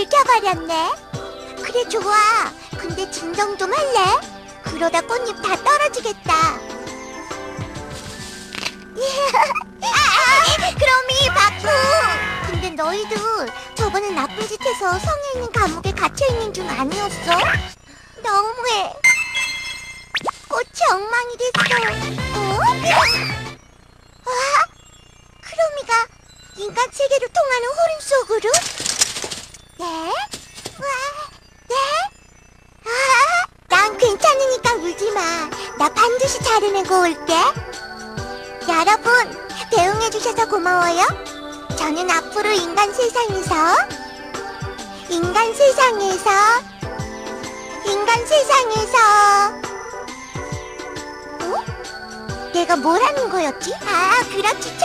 긁혀버렸네. 그래, 좋아. 근데 진정 좀 할래? 그러다 꽃잎 다 떨어지겠다. 그럼이 바꾸. 근데 너희들 저번에 나쁜 짓 해서 성에 있는 감옥에 갇혀있는 중 아니었어? 너무해. 꽃이 엉망이 됐어. 와, 크로미가 인간 세계로 통하는 호른 속으로? 네? 와, 네? 난 괜찮으니까 울지 마. 나 반드시 자르내고 올게. 여러분, 배웅해주셔서 고마워요. 저는 앞으로 인간 세상에서 어? 내가 뭘 하는 거였지? 그렇지.